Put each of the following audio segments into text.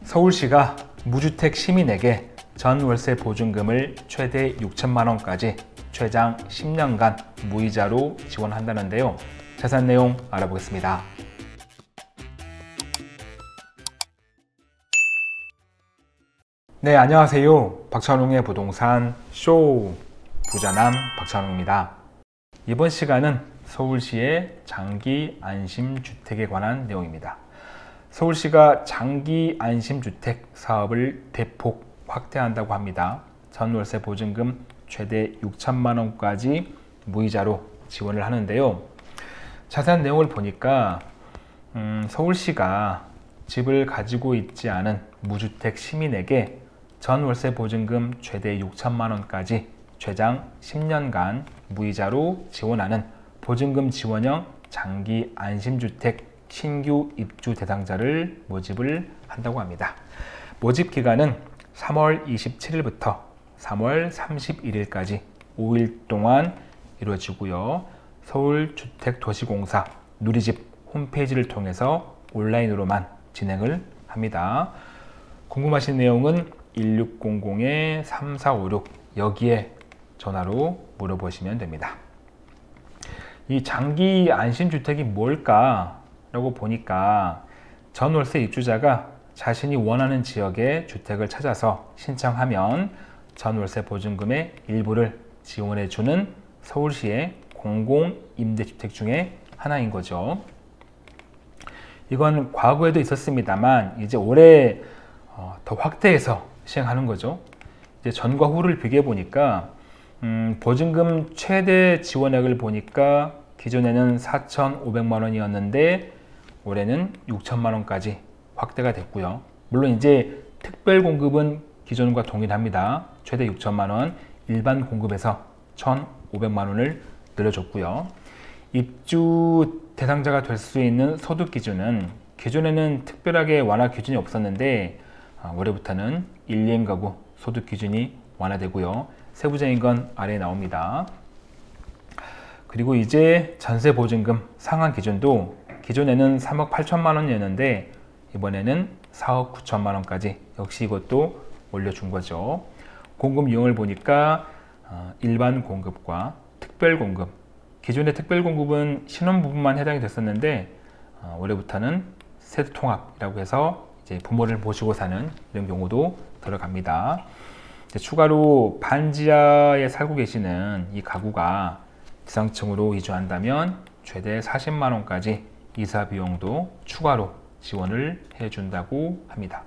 서울시가 무주택 시민에게 전월세 보증금을 최대 6천만 원까지 최장 10년간 무이자로 지원한다는데요. 자세한 내용 알아보겠습니다. 네, 안녕하세요. 박찬웅의 부동산 쇼 부자남 박찬웅입니다. 이번 시간은 서울시의 장기 안심주택에 관한 내용입니다. 서울시가 장기 안심주택 사업을 대폭 확대한다고 합니다. 전월세 보증금 최대 6천만 원까지 무이자로 지원을 하는데요. 자세한 내용을 보니까 서울시가 집을 가지고 있지 않은 무주택 시민에게 전월세 보증금 최대 6천만 원까지 최장 10년간 무이자로 지원하는 보증금 지원형 장기 안심주택 신규 입주 대상자를 모집을 한다고 합니다. 모집 기간은 3월 27일부터 3월 31일까지 5일 동안 이루어지고요. 서울주택도시공사 누리집 홈페이지를 통해서 온라인으로만 진행을 합니다. 궁금하신 내용은 1600-3456 여기에 전화로 물어보시면 됩니다. 이 장기 안심주택이 뭘까 라고 보니까 전월세 입주자가 자신이 원하는 지역의 주택을 찾아서 신청하면 전월세 보증금의 일부를 지원해주는 서울시의 공공임대주택 중에 하나인 거죠. 이건 과거에도 있었습니다만 이제 올해 더 확대해서 시행하는 거죠. 이제 전과 후를 비교해 보니까 보증금 최대 지원액을 보니까 기존에는 4,500만 원이었는데 올해는 6천만 원까지 확대가 됐고요. 물론 이제 특별 공급은 기존과 동일합니다. 최대 6천만 원, 일반 공급에서 1,500만 원을 늘려줬고요. 입주 대상자가 될 수 있는 소득 기준은 기존에는 특별하게 완화 기준이 없었는데 올해부터는 1, 2인 가구 소득 기준이 완화되고요. 세부적인 건 아래에 나옵니다. 그리고 이제 전세 보증금 상한 기준도 기존에는 3억 8천만 원이었는데 이번에는 4억 9천만 원까지 역시 이것도 올려준 거죠. 공급 유형을 보니까 일반 공급과 특별 공급, 기존의 특별 공급은 신혼부부만 해당이 됐었는데 올해부터는 세대 통합이라고 해서 이제 부모를 모시고 사는 이런 경우도 들어갑니다. 추가로 반지하에 살고 계시는 이 가구가 지상층으로 이주한다면 최대 40만 원까지 이사 비용도 추가로 지원을 해준다고 합니다.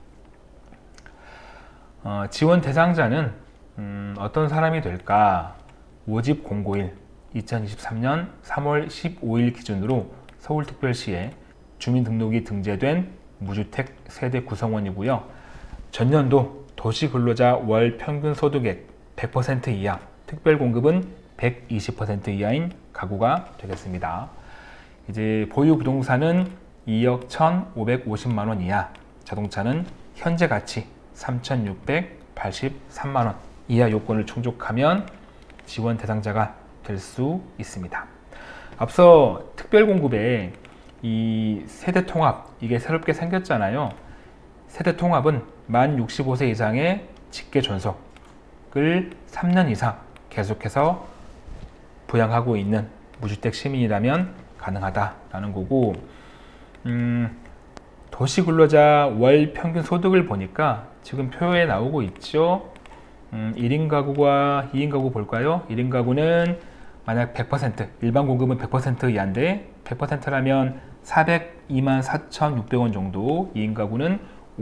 지원 대상자는 어떤 사람이 될까? 모집 공고일 2023년 3월 15일 기준으로 서울특별시에 주민등록이 등재된 무주택 세대 구성원이고요. 전년도 도시근로자 월 평균 소득액 100% 이하, 특별공급은 120% 이하인 가구가 되겠습니다. 이제 보유 부동산은 2억 1,550만 원 이하, 자동차는 현재 가치 3,683만 원 이하 요건을 충족하면 지원 대상자가 될 수 있습니다. 앞서 특별공급에 이 세대통합, 이게 새롭게 생겼잖아요. 세대통합은 만 65세 이상의 직계존속을 3년 이상 계속해서 부양하고 있는 무주택 시민이라면 가능하다라는 거고, 도시근로자 월 평균 소득을 보니까 지금 표에 나오고 있죠. 1인 가구와 2인 가구 볼까요? 1인 가구는 만약 100%, 일반 공급은 100% 이하인데 100%라면 402만 4,600원 정도, 2인 가구는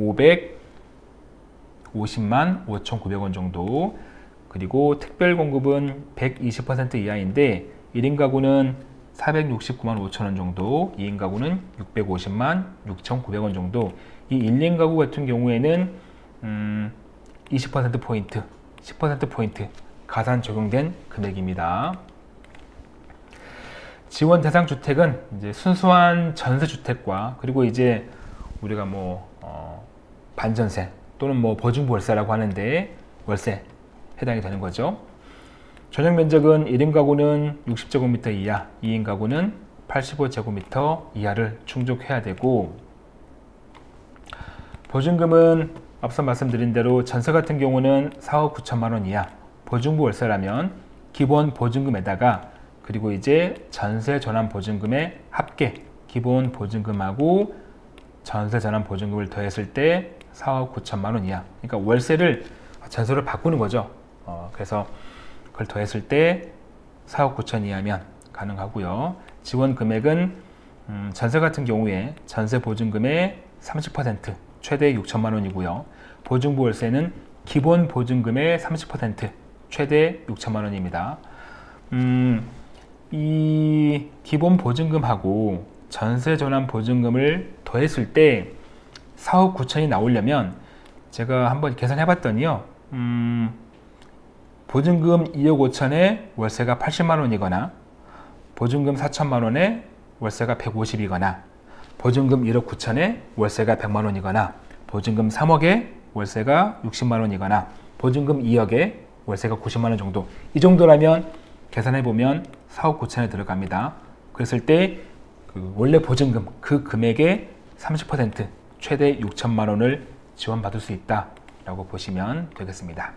550만 5,900원 정도, 그리고 특별 공급은 120% 이하인데 1인 가구는 469만 5천원 정도, 2인 가구는 650만 6,900원 정도. 이 1인 가구 같은 경우에는 20%포인트, 10%포인트 가산 적용된 금액입니다. 지원 대상 주택은 이제 순수한 전세주택과 그리고 이제 우리가 반전세 또는 보증보월세라고 하는데 월세 해당이 되는 거죠. 전용 면적은 1인 가구는 60제곱미터 이하, 2인 가구는 85제곱미터 이하를 충족해야 되고, 보증금은 앞서 말씀드린 대로 전세 같은 경우는 4억 9천만 원 이하, 보증부 월세라면 기본 보증금에다가 그리고 이제 전세 전환 보증금의 합계 기본 보증금하고 전세 전환 보증금을 더했을 때 4억 9천만 원 이하. 그러니까 월세를 전세로 바꾸는 거죠. 그래서 그걸 더했을 때 4억 9천 이하면 가능하고요. 지원 금액은 전세 같은 경우에 전세 보증금의 30% 최대 6천만 원이고요. 보증부 월세는 기본 보증금의 30% 최대 6천만 원입니다. 이 기본 보증금하고 전세 전환 보증금을 더했을 때 4억 9천이 나오려면 제가 한번 계산해 봤더니요. 보증금 2억 5천에 월세가 80만 원이거나 보증금 4천만 원에 월세가 150이거나 보증금 1억 9천에 월세가 100만 원이거나 보증금 3억에 월세가 60만 원이거나 보증금 2억에 월세가 90만 원 정도, 이 정도라면 계산해 보면 4억 9천에 들어갑니다. 그랬을 때 그 원래 보증금 그 금액의 30% 최대 6천만 원을 지원받을 수 있다라고 보시면 되겠습니다.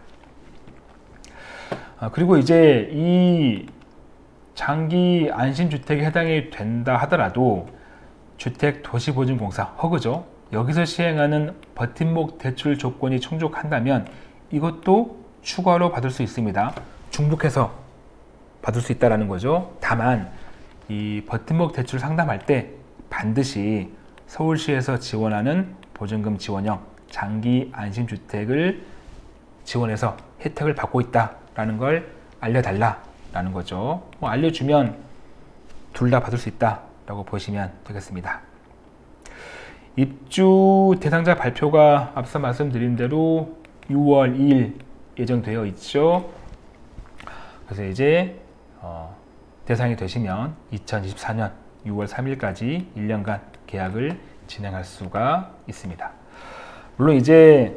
그리고 이제 이 장기 안심주택에 해당이 된다 하더라도 주택도시보증공사 허그죠. 여기서 시행하는 버팀목 대출 조건이 충족한다면 이것도 추가로 받을 수 있습니다. 중복해서 받을 수 있다는 거죠. 다만 이 버팀목 대출 상담할 때 반드시 서울시에서 지원하는 보증금 지원형 장기 안심주택을 지원해서 혜택을 받고 있다라는 걸 알려달라라는 거죠. 알려주면 둘 다 받을 수 있다라고 보시면 되겠습니다. 입주 대상자 발표가 앞서 말씀드린 대로 6월 2일 예정되어 있죠. 그래서 이제 대상이 되시면 2024년 6월 3일까지 1년간 계약을 진행할 수가 있습니다. 물론 이제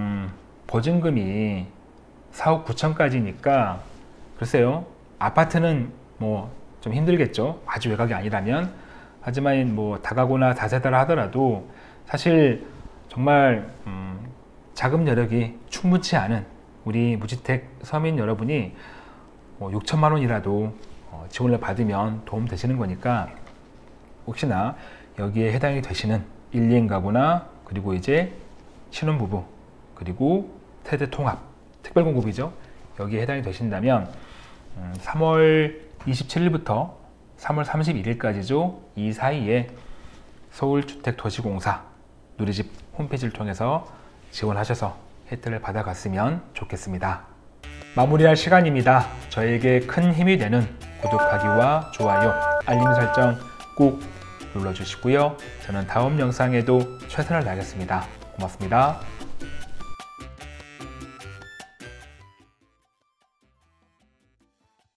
보증금이 4억 9천까지니까 글쎄요, 아파트는 뭐 좀 힘들겠죠. 아주 외곽이 아니라면. 하지만 뭐 다가구나 다세대라 하더라도 사실 정말 자금 여력이 충분치 않은 우리 무주택 서민 여러분이 6천만 원이라도 지원을 받으면 도움 되시는 거니까 혹시나 여기에 해당이 되시는 1, 2인 가구나 그리고 이제 신혼부부 그리고 세대 통합 특별공급이죠. 여기에 해당이 되신다면 3월 27일부터 3월 31일까지죠. 이 사이에 서울주택도시공사 누리집 홈페이지를 통해서 지원하셔서 혜택을 받아갔으면 좋겠습니다. 마무리할 시간입니다. 저에게 큰 힘이 되는 구독하기와 좋아요, 알림 설정 꼭 눌러주시고요. 저는 다음 영상에도 최선을 다하겠습니다. 고맙습니다.